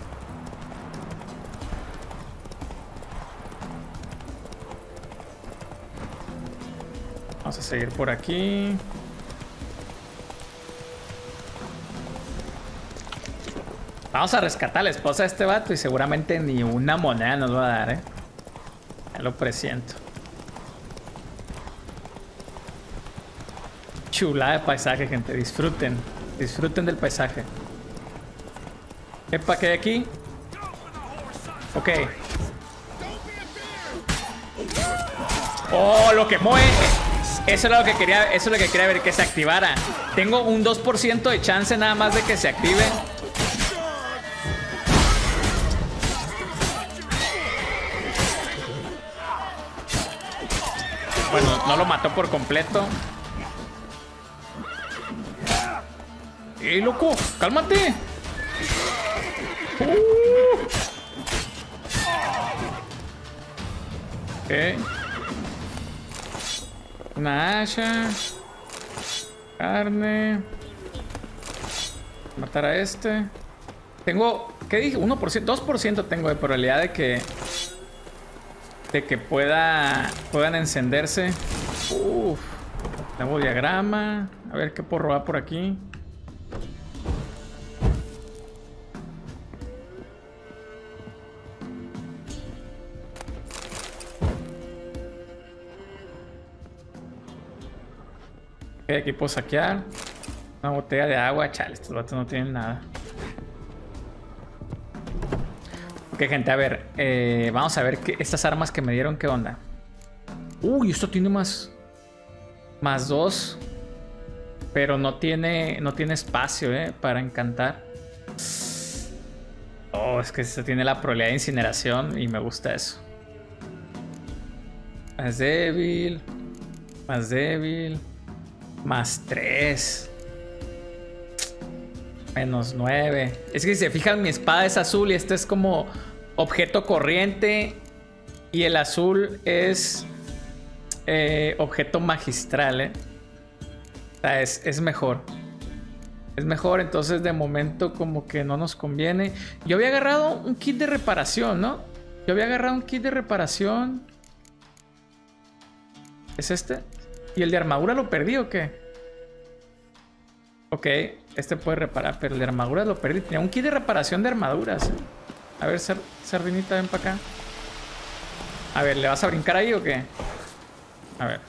Vamos a seguir por aquí. Vamos a rescatar a la esposa de este vato y seguramente ni una moneda nos va a dar, ¿eh? Ya lo presiento. Chulada de paisaje, gente. Disfruten. Disfruten del paisaje. Epa, ¿qué hay aquí? Ok. Oh, lo quemó, eh. Eso es lo que quería, eso es lo que quería ver, que se activara. Tengo un dos por ciento de chance nada más de que se active. Bueno, no lo mató por completo. ¡Ey, loco! ¡Cálmate! Uh. Ok. Una hacha. Carne. Matar a este. Tengo... ¿Qué dije? uno por ciento, dos por ciento tengo de probabilidad de que... De que pueda... Puedan encenderse. Uff. Nuevo diagrama. A ver qué puedo robar por aquí. Ok, aquí puedo saquear. Una botella de agua. Chale, estos vatos no tienen nada. Ok, gente, a ver. Eh, vamos a ver que estas armas que me dieron, ¿qué onda? Uy, esto tiene más... Más dos. Pero no tiene... No tiene espacio, eh, para encantar. Oh, es que esto tiene la probabilidad de incineración y me gusta eso. Más débil. Más débil. Más tres. Menos nueve. Es que si se fijan, mi espada es azul y este es como objeto corriente. Y el azul es eh, objeto magistral, ¿eh? O sea, es, es mejor. Es mejor, entonces de momento como que no nos conviene. Yo había agarrado un kit de reparación, ¿no? Yo había agarrado un kit de reparación. ¿Es este? ¿Y el de armadura lo perdí o qué? Ok, este puede reparar, pero el de armadura lo perdí. Tenía un kit de reparación de armaduras, ¿eh? A ver, Sardinita, ven para acá. A ver, ¿le vas a brincar ahí o qué? A ver.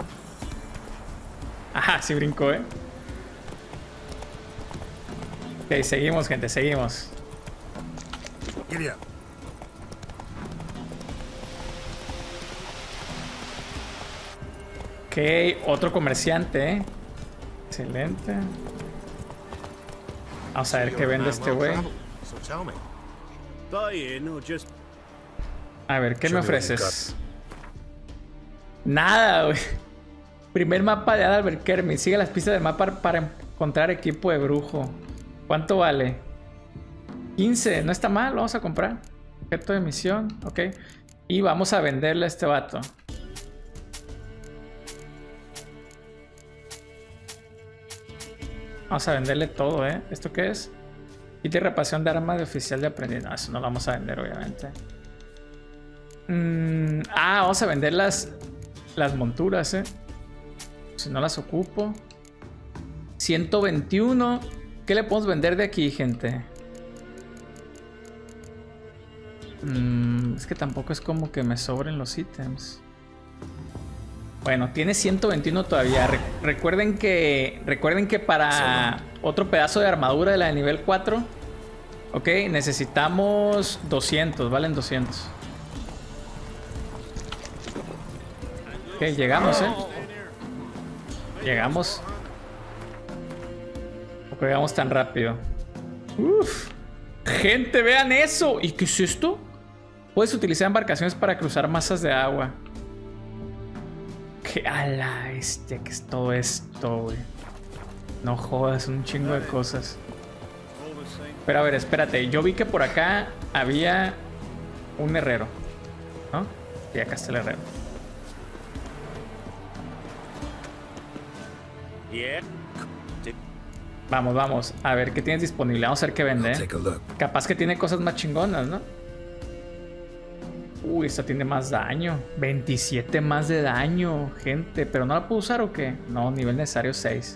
Ajá, sí brincó, ¿eh? Ok, seguimos, gente, seguimos. Ok, otro comerciante, ¿eh? Excelente. Vamos a ver qué vende este güey. A ver, ¿qué me ofreces? Nada, güey. Primer mapa de Adalbert Kermy. Sigue las pistas del mapa para encontrar equipo de brujo. ¿Cuánto vale? quince. No está mal, lo vamos a comprar. Objeto de misión, ok. Y vamos a venderle a este vato. Vamos a venderle todo, ¿eh? ¿Esto qué es? Kit de reparación de arma de oficial de aprendiz. No, eso no lo vamos a vender, obviamente. Mm, ah, vamos a vender las, las monturas, ¿eh? Si no las ocupo. ciento veintiuno. ¿Qué le podemos vender de aquí, gente? Mm, es que tampoco es como que me sobren los ítems. Bueno, tiene ciento veintiuno todavía. Re recuerden que recuerden que para otro pedazo de armadura de la de nivel cuatro, ok, necesitamos doscientos, valen doscientos. Ok, llegamos, eh. Llegamos. ¿Por qué llegamos tan rápido? Uf. Gente, vean eso. ¿Y qué es esto? Puedes utilizar embarcaciones para cruzar masas de agua. Que a la bestia, que es todo esto, güey. No jodas, un chingo de cosas. Pero a ver, espérate. Yo vi que por acá había un herrero, ¿no? Y acá está el herrero. Vamos, vamos. A ver qué tienes disponible. Vamos a ver qué vende, ¿eh? Capaz que tiene cosas más chingonas, ¿no? Uy, esta tiene más daño. veintisiete más de daño, gente. ¿Pero no la puedo usar o qué? No, nivel necesario seis.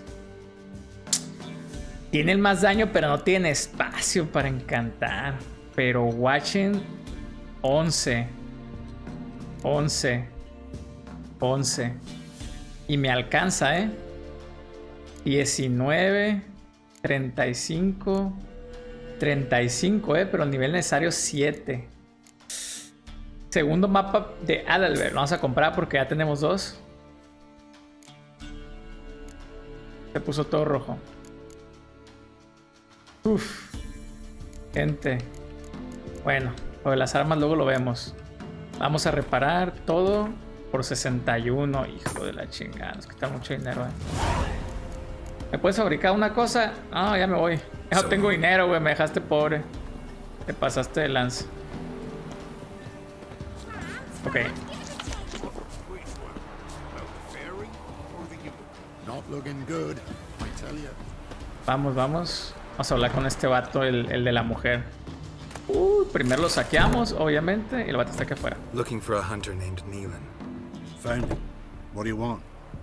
Tiene el más daño, pero no tiene espacio para encantar. Pero watching once. once. once. Y me alcanza, ¿eh? diecinueve. treinta y cinco. treinta y cinco, ¿eh? Pero nivel necesario siete. Segundo mapa de Adalbert. Lo vamos a comprar porque ya tenemos dos. Se puso todo rojo. Uf. Gente. Bueno, lo de las armas luego lo vemos. Vamos a reparar todo. Por sesenta y uno. Hijo de la chingada. Nos quita mucho dinero, eh. ¿Me puedes fabricar una cosa? No, ya me voy. Ya no tengo dinero, güey. Me dejaste pobre. Te pasaste de lanza. Ok. Vamos, vamos. Vamos a hablar con este vato, el, el de la mujer. Uh, primero lo saqueamos, obviamente, y el vato está aquí afuera. Looking for a hunter named Neelan. Found him. What do you want?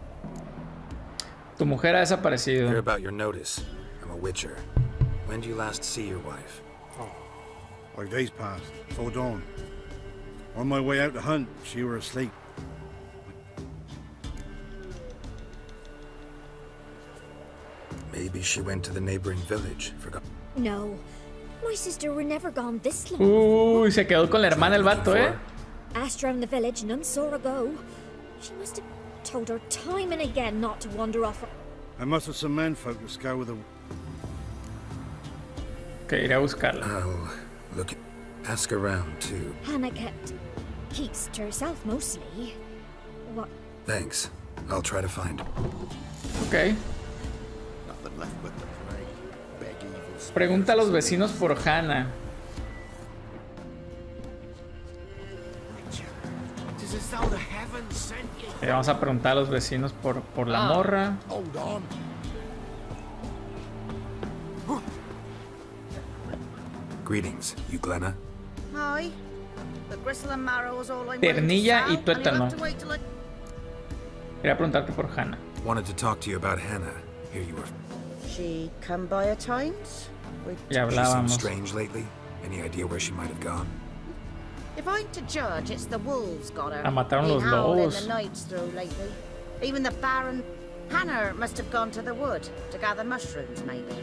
Tu mujer ha desaparecido. Hear about your notice. I'm a witcher. When do you last see your wife? Oh, five days passed. Before dawn. On my way out to hunt, she were asleep. Maybe she went to the neighboring village. Forgot. No. My sister were never gone this long. Uy, se quedó con la hermana el vato, eh. Asked round the village, none saw her go. She must have told her time and again not to wander off her. I must have some menfolk to scour the... Que iré a buscarla. I'll look. Ask around too. Hannah kept... keeps to herself mostly. What? Thanks. I'll try to find her. Ok. Pregunta a los vecinos por Hannah. Eh, vamos a preguntar a los vecinos por, por la morra. Greetings, you Glenna. Hi. The gristle and marrow was all I Ternilla y wanted to sell, tuétano. and you have to wait till I- Quería preguntarte por Hannah. Wanted to talk to you about Hannah. Here you were. She come by at times. We- Ya She seems hablábamos. strange lately. Any idea where she might have gone? If I'm to judge, it's the wolves got her. La mataron los Been howling lobos. the nights through lately. Even the Baron. Hannah must have gone to the wood to gather mushrooms, maybe.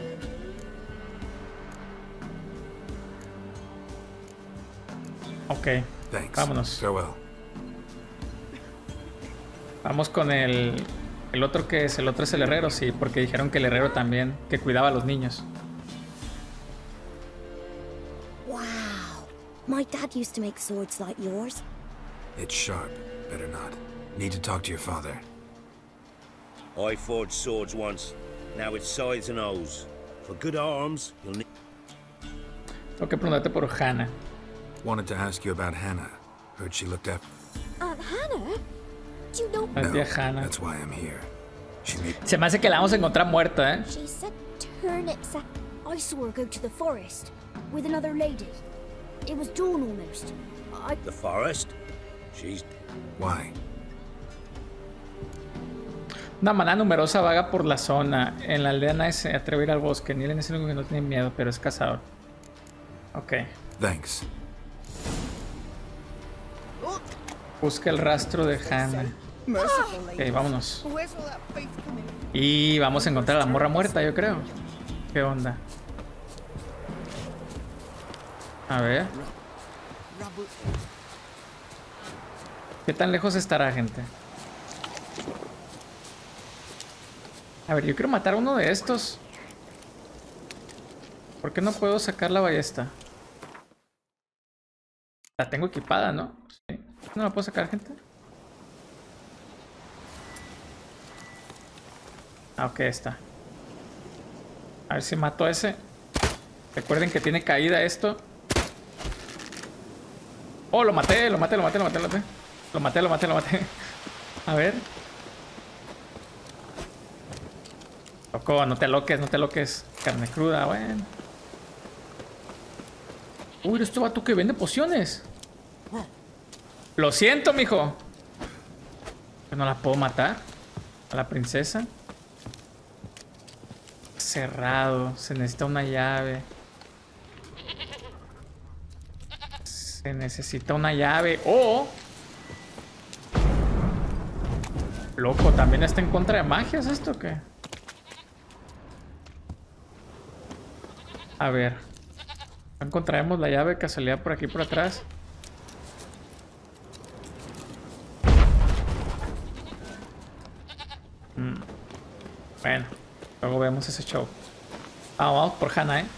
Ok. Thanks. Vámonos. Farewell. Vamos con el... El otro que es, el otro es el herrero, sí, porque dijeron que el herrero también, que cuidaba a los niños. Wow. My dad used to make swords like yours. It's sharp. Better not. Need to talk to your father. I forged swords once. Now it's scythes and hoes. For good arms, you'll need... Tengo que preguntarte por Hannah. Wanted to ask you about Hannah. Heard she looked after. Aunt Hannah? Do you know... La tía No, Hannah. that's why I'm here. She made. Se me hace que la vamos a encontrar muerta, ¿eh? She said turnips at... I saw her go to the forest with another lady. It was dawn almost. I... The forest? She's... Why? Una manada numerosa vaga por la zona. En la aldea nadie se atreve a ir al bosque. Nielen es el único que no tiene miedo, pero es cazador. Ok. Thanks. Busca el rastro de Hannah. Ok, vámonos. Y vamos a encontrar a la morra muerta, yo creo. ¿Qué onda? A ver. ¿Qué tan lejos estará, gente? A ver, yo quiero matar a uno de estos. ¿Por qué no puedo sacar la ballesta? La tengo equipada, ¿no? Sí. ¿No la puedo sacar, gente? Ah, ok, está. A ver si mato a ese. Recuerden que tiene caída esto. Oh, lo maté, lo maté, lo maté, lo maté, lo maté. Lo maté, lo maté, lo maté. A ver. Loco, no te loques, no te loques. Carne cruda, bueno. Uy, este vato que vende pociones. Lo siento, mijo. Yo no la puedo matar. A la princesa. Cerrado. Se necesita una llave. Se necesita una llave. O... Loco, ¿también está en contra de magias esto o qué? A ver. Encontraremos la llave de casualidad por aquí por atrás. Mm. Bueno, luego vemos ese show. Ah, vamos por Hannah, eh.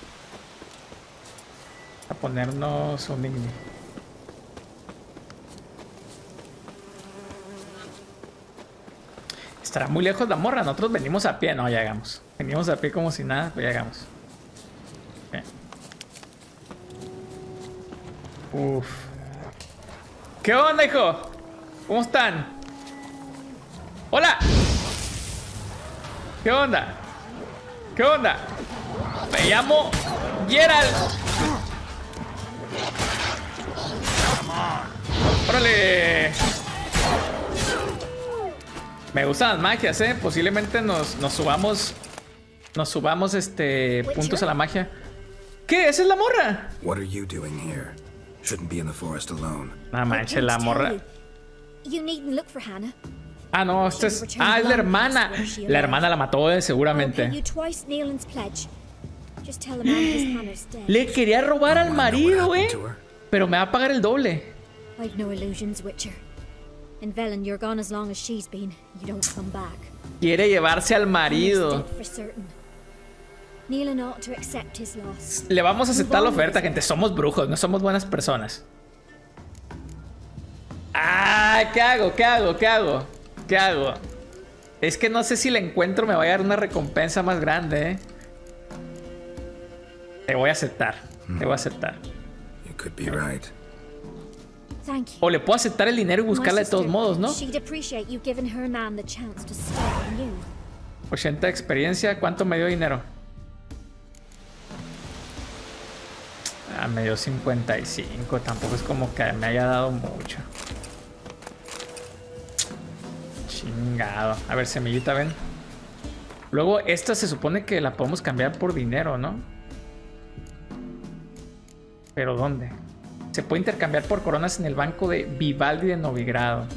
A ponernos un igni. Estará muy lejos la morra. Nosotros venimos a pie. No, llegamos. Venimos a pie como si nada, pues llegamos. Okay. Uf. ¿Qué onda, hijo? ¿Cómo están? ¡Hola! ¿Qué onda? ¿Qué onda? Me llamo Geralt. ¡Órale! Me gustan las magias, eh. Posiblemente nos, nos subamos. Nos subamos este puntos a la magia. ¿Qué? ¿Esa es la morra? What are you doing here? Shouldn't be in the forest alone. No manches, la morra. You needn't look for Hannah. Ah, no, esta es. Ah, es la hermana. La hermana la mató, eh, seguramente. Le quería robar al marido, eh. Pero me va a pagar el doble. I've no illusions, Witcher. In Velen, you're gone as long as she's been. You don't come back. Quiere llevarse al marido. Le vamos a aceptar la oferta, gente. Somos brujos, no somos buenas personas. Ah, ¿qué hago? ¿Qué hago? ¿Qué hago? ¿Qué hago? Es que no sé si la encuentro me va a dar una recompensa más grande, ¿eh? Te voy a aceptar. Te voy a aceptar. O le puedo aceptar el dinero y buscarla de todos modos, ¿no? ochenta de experiencia. ¿Cuánto me dio dinero? Ah, me dio cincuenta y cinco. Tampoco es como que me haya dado mucho. Chingado. A ver, semillita, ven. Luego, esta se supone que la podemos cambiar por dinero, ¿no? ¿Pero dónde? Se puede intercambiar por coronas en el banco de Vivaldi de Novigrado.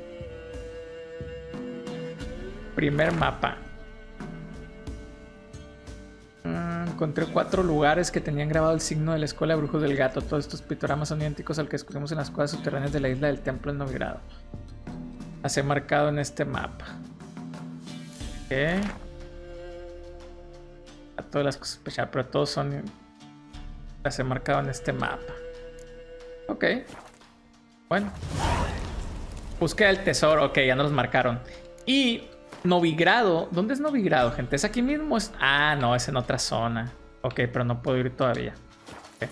Primer mapa. Mm, encontré cuatro lugares que tenían grabado el signo de la escuela de brujos del gato. Todos estos pictogramas son idénticos al que descubrimos en las cuevas subterráneas de la isla del templo en Novigrado. Hace marcado en este mapa. ¿Qué? A todas las cosas especiales, pero todos son... Hace marcado en este mapa. Ok. Bueno. Búsqueda del tesoro. Ok, ya nos los marcaron. Y Novigrado. ¿Dónde es Novigrado, gente? ¿Es aquí mismo? Ah, no, es en otra zona. Ok, pero no puedo ir todavía. Okay.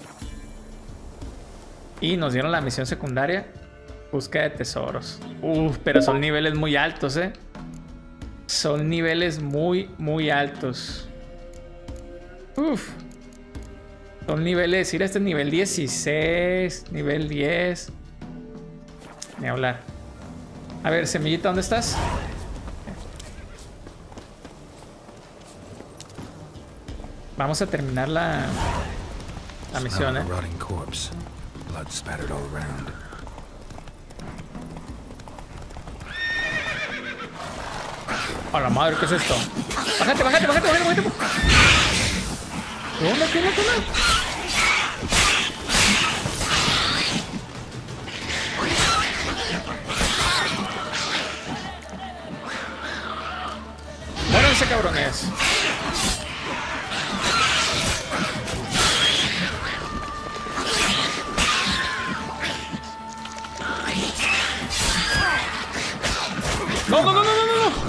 Y nos dieron la misión secundaria. Búsqueda de tesoros. Uf, pero son niveles muy altos, ¿eh? Son niveles muy, muy altos. Uf. Son niveles, ir a este nivel dieciséis, nivel diez. Ni hablar. A ver, semillita, ¿dónde estás? Vamos a terminar la, la misión, ¿eh? A la madre, ¿qué es esto? Bájate, bájate, bájate, bájate, bájate. ¿Qué onda, qué onda, qué onda? Muéranse, cabrones. No, no, no, no, no, no.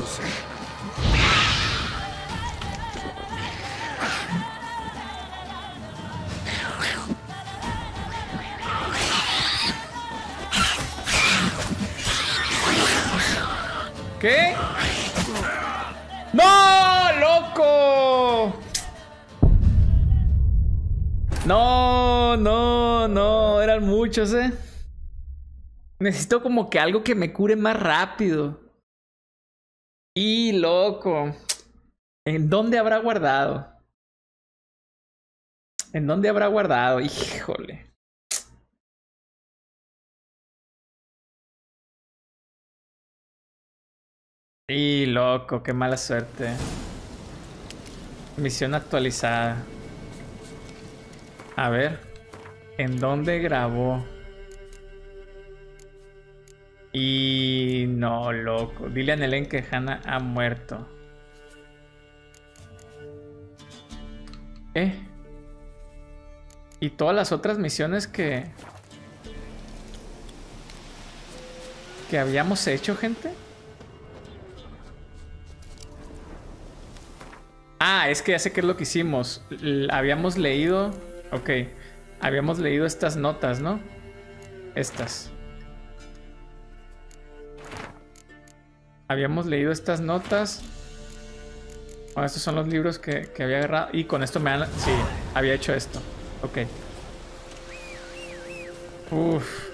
¿Qué? ¡No, loco! No, no, no. Eran muchos, ¿eh? Necesito como que algo que me cure más rápido. Y loco. ¿En dónde habrá guardado? ¿En dónde habrá guardado? Híjole. Y loco, qué mala suerte. Misión actualizada. A ver. ¿En dónde grabó? Y no, loco. Dile a Nelen que Hannah ha muerto. ¿Eh? Y todas las otras misiones que... Que habíamos hecho, gente. Ah, es que ya sé qué es lo que hicimos. L habíamos leído... Ok. Habíamos leído estas notas, ¿no? Estas. Habíamos leído estas notas. Oh, estos son los libros que, que había agarrado. Y con esto me han... Sí, había hecho esto. Ok. Uf.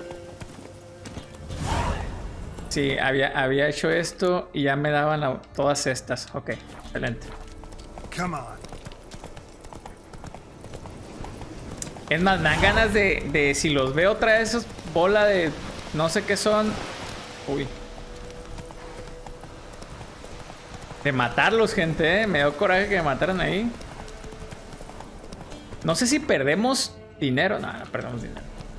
Sí, había, había hecho esto y ya me daban la, todas estas. Ok, excelente. Come on. Es más, me dan ganas de, de si los veo otra vez, esos bola de no sé qué son. Uy. De matarlos, gente, ¿eh? Me dio coraje que me mataran ahí. No sé si perdemos dinero. No, no perdemos dinero.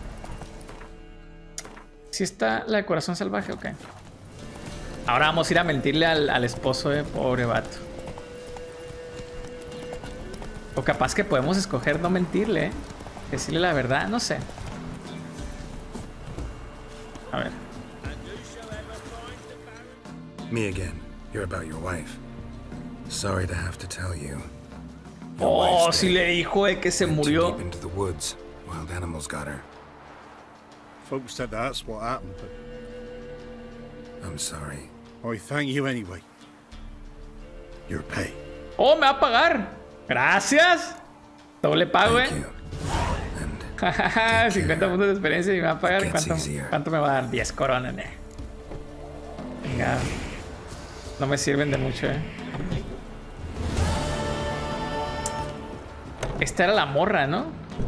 Si está la de corazón salvaje, ok. Ahora vamos a ir a mentirle al, al esposo, eh. Pobre vato. O capaz que podemos escoger no mentirle, eh. Decirle la verdad, no sé. A ver. Me again. You're about your wife. Sorry to have to tell you. Oh, sí le dijo de que se murió. Deep into the woods. Wild animals got her. Folks said that's what happened, but... I'm sorry. I thank you anyway. Your pay. Oh, me va a pagar. Gracias. Doble pago, eh. cincuenta puntos de experiencia y me va a pagar. ¿Cuánto, ¿Cuánto me va a dar? diez coronas, eh. Venga. No me sirven de mucho, eh. Esta era la morra, ¿no?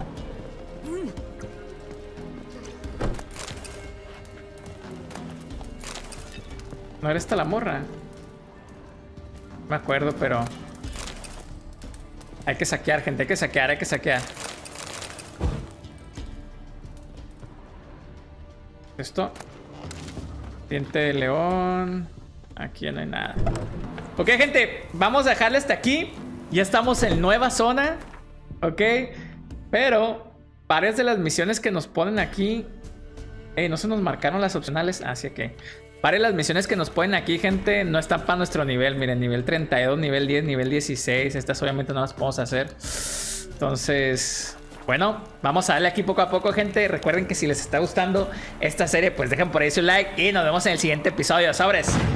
¿No era esta la morra? No me acuerdo, pero... Hay que saquear, gente. Hay que saquear, hay que saquear. Esto. Diente de león. Aquí no hay nada. Ok, gente. Vamos a dejarle hasta aquí. Ya estamos en nueva zona. Ok. Pero varias de las misiones que nos ponen aquí... Ey, no se nos marcaron las opcionales. Ah, sí, ok. Varias de las misiones que nos ponen aquí, gente, no están para nuestro nivel. Miren, nivel treinta y dos, nivel diez, nivel dieciséis. Estas obviamente no las podemos hacer. Entonces... Bueno, vamos a darle aquí poco a poco, gente. Recuerden que si les está gustando esta serie, pues dejen por ahí su like. Y nos vemos en el siguiente episodio. ¡Sobres!